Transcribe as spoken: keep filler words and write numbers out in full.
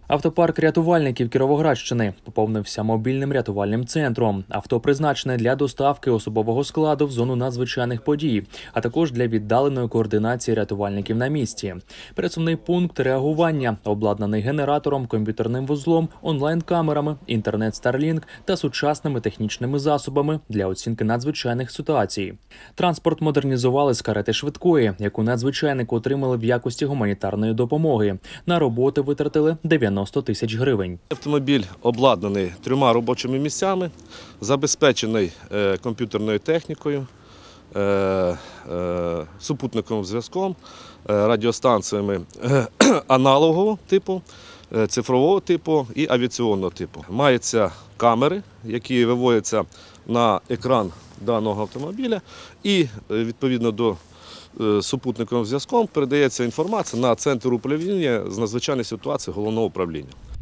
Автопарк рятувальників Кіровоградщини поповнився мобільним рятувальним центром. Авто призначене для доставки особового складу в зону надзвичайних подій, а також для віддаленої координації рятувальників на місці. Пересувний пункт реагування обладнаний генератором, комп'ютерним вузлом, онлайн-камерами, інтернет Starlink та сучасними технічними засобами для оцінки надзвичайних ситуацій. Транспорт модернізували з карети швидкої, яку надзвичайники отримали в якості гуманітарної допомоги. На роботи витратили дев'яносто тисяч гривень. Автомобіль обладнаний трьома робочими місцями, забезпечений е, комп'ютерною технікою, е, е, супутниковим зв'язком, е, радіостанціями е, аналогового типу, е, цифрового типу і авіаційного типу. Маються камери, які виводяться на екран даного автомобіля і відповідно до супутниковим зв'язком передається інформація на центр управління з надзвичайних ситуацій головного управління.